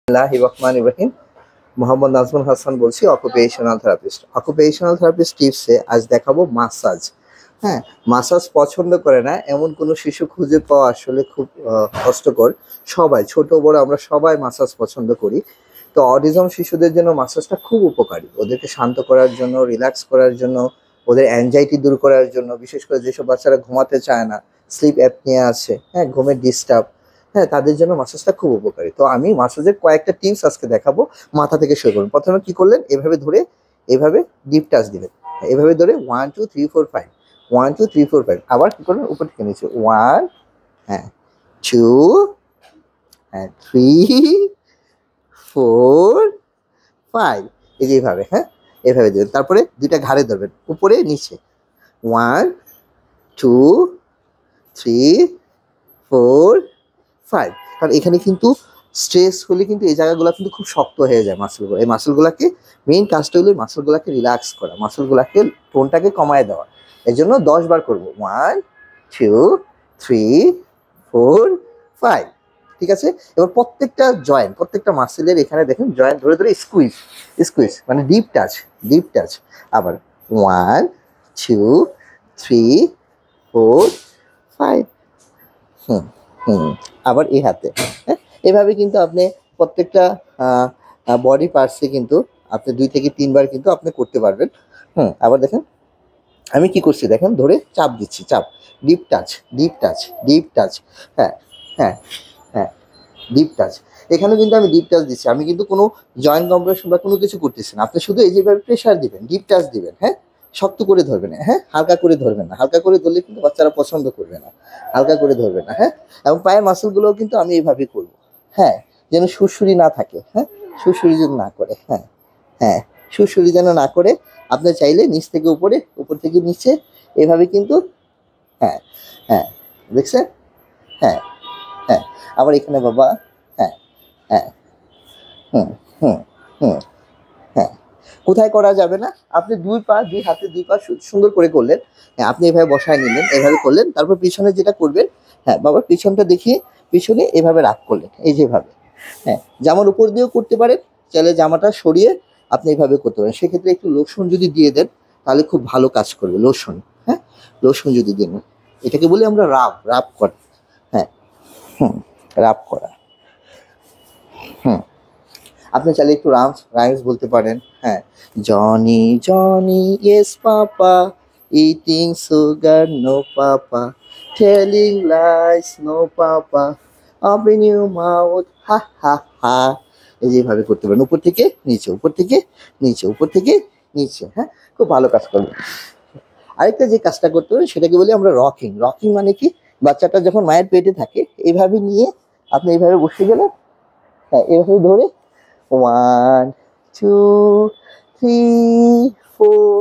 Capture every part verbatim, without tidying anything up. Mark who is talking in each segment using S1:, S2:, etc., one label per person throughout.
S1: বিসমিল্লাহির রহমানির রহিম। মোহাম্মদ নাজমুল হাসান বলছি, অকুপেশনাল থেরাপিস্ট। অকুপেশনাল থেরাপিস্ট টিপসে আজ দেখাবো মাসাজ। হ্যাঁ, মাসাজ পছন্দ করে না এমন কোনো শিশু খুঁজে পাওয়া আসলে খুব কষ্টকর। সবাই, ছোট বড় আমরা সবাই মাসাজ পছন্দ করি। তো অটিজম শিশুদের জন্য মাসাজটা খুব উপকারী। ওদেরকে শান্ত করার জন্য, রিল্যাক্স করার জন্য, ওদের অ্যাংজাইটি দূর করার জন্য, বিশেষ করে যেসব বাচ্চারা ঘুমাতে চায় না, স্লিপ অ্যাপনিয়া আছে, হ্যাঁ, ঘুমের ডিস্টার্ব, হ্যাঁ, তাদের জন্য মাসাজটা খুব উপকারী। তো আমি মাসাজের কয়েকটা টিপস আজকে দেখাবো। মাথা থেকে শুরু করুন। প্রথমে কি করলেন, এভাবে ধরে এভাবে ডিপ টাচ দিবেন, এভাবে ধরে one two three four five, one two three four five. আবার কি করবেন, উপর থেকে নিচে ওয়ান, হ্যাঁ, টু, হ্যাঁ, থ্রি, ফোর, ফাইভ। এই যে এইভাবে, হ্যাঁ, এভাবে দেবেন। তারপরে দুইটা ঘাড়ে ধরবেন, উপরে নিচে, one, two, three, four, five. কারণ এখানে কিন্তু স্ট্রেস হলে কিন্তু এই জায়গাগুলো কিন্তু খুব শক্ত হয়ে যায় মাসলগুলো। এই মাসলগুলোকে মেইন কাজটা হলো মাসলগুলোকে রিল্যাক্স করা, মাসলগুলোকে টোনটাকে কমায় দেওয়া। এর জন্য দশ বার করবো, one, two, three, four, five. ঠিক আছে। এবার প্রত্যেকটা জয়েন্ট, প্রত্যেকটা মাসেলের এখানে দেখেন জয়েন্ট ধরে ধরে স্কুইজ, স্কুইজ মানে ডিপ টাচ, ডিপ টাচ। আবার one, two, three, four, five. হুম হুম আবার এই হাতে, হ্যাঁ, এভাবে কিন্তু আপনি প্রত্যেকটা বডি পার্টসে কিন্তু আপনি দুই থেকে তিনবার কিন্তু আপনি করতে পারবেন। হুম আবার দেখেন আমি কি করছি, দেখেন ধরে চাপ দিচ্ছি, চাপ, deep touch, deep touch, deep touch, হ্যাঁ হ্যাঁ হ্যাঁ, ডিপ টাচ। এখানে কিন্তু আমি ডিপ টাচ দিচ্ছি, আমি কিন্তু কোনো জয়েন্ট কম্প্রেশন বা কোনো কিছু করতেছি না। আপনি শুধু এই যেভাবে প্রেশার দিবেন, ডিপ টাচ দিবেন, হ্যাঁ, শক্ত করে ধরবেন না, হ্যাঁ, হালকা করে ধরবেন না। হালকা করে ধরলে কিন্তু বাচ্চারা পছন্দ করবে না, হালকা করে ধরবেন না, হ্যাঁ। এবং পায়ের মাসলগুলোও কিন্তু আমি এইভাবে করবো, হ্যাঁ, যেন সুরসুরি না থাকে, হ্যাঁ, সুরসুরি যেন না করে, হ্যাঁ হ্যাঁ, সুরসুরি যেন না করে। আপনি চাইলে নিচ থেকে উপরে, উপর থেকে নিচে, এভাবে কিন্তু, হ্যাঁ হ্যাঁ, দেখছেন, হ্যাঁ হ্যাঁ। আবার এখানে বাবা, হ্যাঁ হ্যাঁ, হুম হুম হুম, হ্যাঁ। কোথায় করা যাবে না, আপনি দুই পা, দুই হাতে দুই পা সুন্দর করে করলেন, হ্যাঁ, আপনি এভাবে বসায় নিলেন, এভাবে করলেন। তারপর পিছনে যেটা করবেন, হ্যাঁ বাবা, পিছনটা দেখিয়ে পিছনে এভাবে রাখ করলেন, এই যেভাবে, হ্যাঁ। জামার উপর দিয়েও করতে পারেন, চাইলে জামাটা সরিয়ে আপনি এইভাবে করতে পারেন। সেক্ষেত্রে একটু লোশন যদি দিয়ে দেন তাহলে খুব ভালো কাজ করবে, লোশন, হ্যাঁ, লোশন যদি দেন। এটাকে বলি আমরা রাব, রাব করা, হ্যাঁ, হুম, রাব করা, হুম। আপনি চাইলে একটু রামস রাইমস বলতে পারেন, হ্যাঁ, Johnny Johnny yes papa, eating sugar no papa, telling lies no papa, open your mouth ha ha ha. এই যেভাবে করতে পারেন, উপর থেকে নিচে, উপর থেকে নিচে, উপর থেকে নিচে, হ্যাঁ, খুব ভালো কাজ করবে। আরেকটা যে কাজটা করতে হবে সেটাকে বলি আমরা রকিং। রকিং মানে কি, বাচ্চাটা যখন মায়ের পেটে থাকে এইভাবে নিয়ে আপনি এইভাবে বসে গেলেন, হ্যাঁ, এভাবে ধরে one, two, three, four,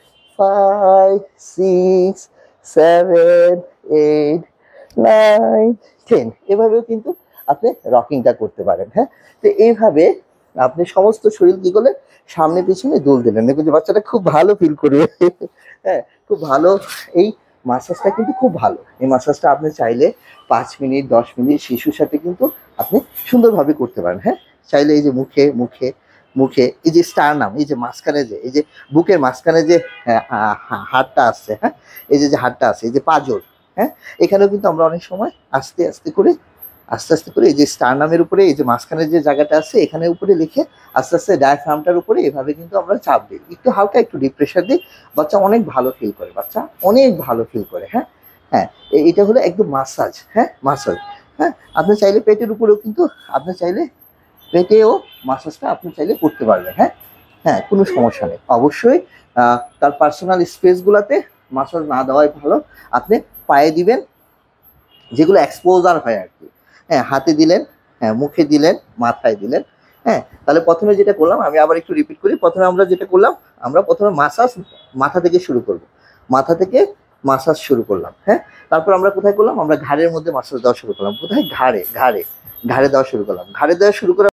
S1: five, six, seven, eight, nine, ten. এভাবেও কিন্তু আপনি রকিংটা করতে পারেন, হ্যাঁ। তো এইভাবে আপনি সমস্ত শরীর কি করলেন, সামনে পিছনে দুল দিলেন, দেখবেন যে বাচ্চাটা খুব ভালো ফিল করবে, হ্যাঁ, খুব ভালো। এই মাসাজটা কিন্তু খুব ভালো। এই মাসাজটা আপনি চাইলে পাঁচ মিনিট দশ মিনিট শিশুর সাথে কিন্তু আপনি সুন্দরভাবে করতে পারেন, হ্যাঁ। চাইলে এই যে মুখে মুখে মুখে এই যে স্টারনাম, এই যে মাঝখানে যে এই যে বুকের মাঝখানে যে হাড়টা আছে, হ্যাঁ, এই যে যে হাড়টা আছে, এই যে পাঁজর, হ্যাঁ, এখানেও কিন্তু আমরা অনেক সময় আস্তে আস্তে করে, আস্তে আস্তে করে এই যে স্টারনামের উপরে এই যে মাঝখানে যে জায়গাটা আছে এখানে উপরে লিখে আস্তে আস্তে ডায়াফ্রামটার উপরে এভাবে কিন্তু আমরা চাপ দিই, একটু হালকা একটু ডিপ প্রেশার দিই, বাচ্চা অনেক ভালো ফিল করে, বাচ্চা অনেক ভালো ফিল করে, হ্যাঁ হ্যাঁ। এটা হলো একদম মাসাজ, হ্যাঁ, মাসাজ, হ্যাঁ। আপনি চাইলে পেটের উপরেও কিন্তু, আপনি চাইলে পেটেও মাসাজটা আপনি চাইলে করতে পারবেন, হ্যাঁ হ্যাঁ, কোনো সমস্যা নেই। অবশ্যই তার পার্সোনাল স্পেসগুলোতে মাসাজ না দেওয়াই ভালো। আপনি পায়ে দিবেন যেগুলো এক্সপোজার হয় আর কি, হ্যাঁ, হাতে দিলেন, হ্যাঁ, মুখে দিলেন, মাথায় দিলেন, হ্যাঁ। তাহলে প্রথমে যেটা করলাম, আমি আবার একটু রিপিট করি, প্রথমে আমরা যেটা করলাম, আমরা প্রথমে মাসাজ মাথা থেকে শুরু করব, মাথা থেকে মাসাজ শুরু করলাম, হ্যাঁ। তারপর আমরা কোথায় করলাম, আমরা ঘাড়ের মধ্যে মাসাজ দেওয়া শুরু করলাম, কোথায়, ঘাড়ে, ঘাড়ে ঘাড়ে দেওয়া শুরু করলাম, ঘাড়ে দেওয়া শুরু করার